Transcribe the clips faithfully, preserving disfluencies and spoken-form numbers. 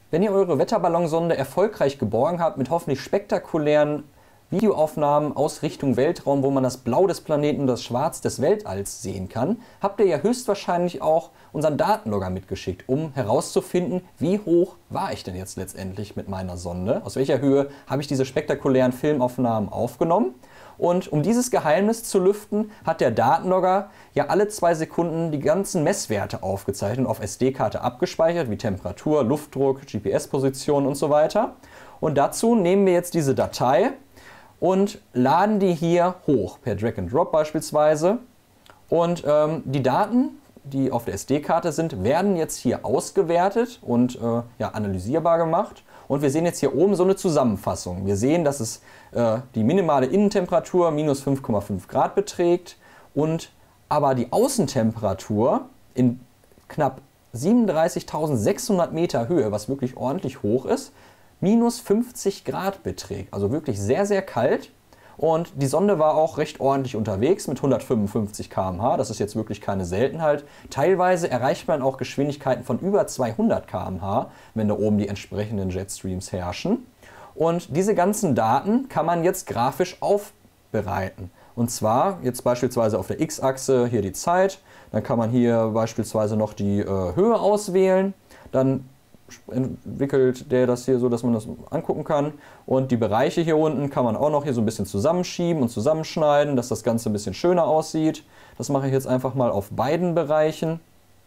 Wenn ihr eure Wetterballonsonde erfolgreich geborgen habt mit hoffentlich spektakulären Videoaufnahmen aus Richtung Weltraum, wo man das Blau des Planeten und das Schwarz des Weltalls sehen kann, habt ihr ja höchstwahrscheinlich auch unseren Datenlogger mitgeschickt, um herauszufinden, wie hoch war ich denn jetzt letztendlich mit meiner Sonde, aus welcher Höhe habe ich diese spektakulären Filmaufnahmen aufgenommen. Und um dieses Geheimnis zu lüften, hat der Datenlogger ja alle zwei Sekunden die ganzen Messwerte aufgezeichnet und auf S D-Karte abgespeichert, wie Temperatur, Luftdruck, G P S-Position und so weiter. Und dazu nehmen wir jetzt diese Datei und laden die hier hoch, per Drag and Drop beispielsweise. Und ähm, die Daten, die auf der S D-Karte sind, werden jetzt hier ausgewertet und äh, ja, analysierbar gemacht. Und wir sehen jetzt hier oben so eine Zusammenfassung. Wir sehen, dass es äh, die minimale Innentemperatur minus fünf Komma fünf Grad beträgt und aber die Außentemperatur in knapp siebenunddreißigtausendsechshundert Meter Höhe, was wirklich ordentlich hoch ist, minus fünfzig Grad beträgt. Also wirklich sehr, sehr kalt. Und die Sonde war auch recht ordentlich unterwegs mit hundertfünfundfünfzig Kilometer pro Stunde. Das ist jetzt wirklich keine Seltenheit. Teilweise erreicht man auch Geschwindigkeiten von über zweihundert Kilometer pro Stunde, wenn da oben die entsprechenden Jetstreams herrschen. Und diese ganzen Daten kann man jetzt grafisch aufbereiten. Und zwar jetzt beispielsweise auf der X-Achse hier die Zeit. Dann kann man hier beispielsweise noch die äh, Höhe auswählen. Dann entwickelt der das hier so, dass man das angucken kann. Und die Bereiche hier unten kann man auch noch hier so ein bisschen zusammenschieben und zusammenschneiden, dass das Ganze ein bisschen schöner aussieht. Das mache ich jetzt einfach mal auf beiden Bereichen.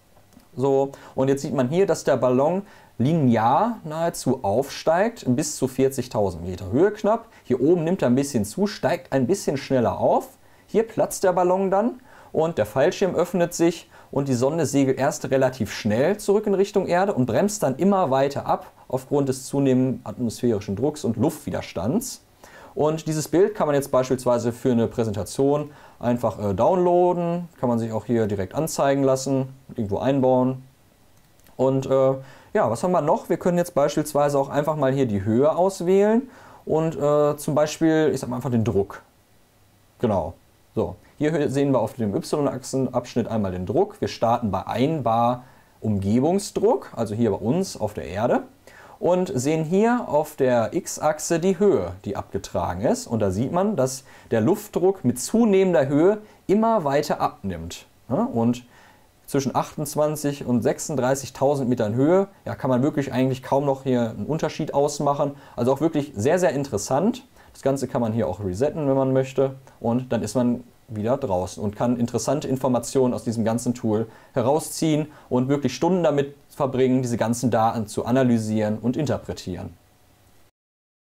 So, und jetzt sieht man hier, dass der Ballon linear nahezu aufsteigt, in bis zu vierzigtausend Meter Höhe knapp. Hier oben nimmt er ein bisschen zu, steigt ein bisschen schneller auf. Hier platzt der Ballon dann und der Fallschirm öffnet sich und die Sonde segelt erst relativ schnell zurück in Richtung Erde und bremst dann immer weiter ab aufgrund des zunehmenden atmosphärischen Drucks und Luftwiderstands. Und dieses Bild kann man jetzt beispielsweise für eine Präsentation einfach äh, downloaden, kann man sich auch hier direkt anzeigen lassen, irgendwo einbauen. Und äh, ja, was haben wir noch? Wir können jetzt beispielsweise auch einfach mal hier die Höhe auswählen und äh, zum Beispiel, ich sag mal einfach den Druck. Genau. So, hier sehen wir auf dem Y-Achsenabschnitt einmal den Druck. Wir starten bei ein Bar Umgebungsdruck, also hier bei uns auf der Erde. Und sehen hier auf der X-Achse die Höhe, die abgetragen ist. Und da sieht man, dass der Luftdruck mit zunehmender Höhe immer weiter abnimmt. Und zwischen achtundzwanzigtausend und sechsunddreißigtausend Metern Höhe ja, kann man wirklich eigentlich kaum noch hier einen Unterschied ausmachen. Also auch wirklich sehr, sehr interessant. Das Ganze kann man hier auch resetten, wenn man möchte. Und dann ist man wieder draußen und kann interessante Informationen aus diesem ganzen Tool herausziehen und wirklich Stunden damit verbringen, diese ganzen Daten zu analysieren und interpretieren.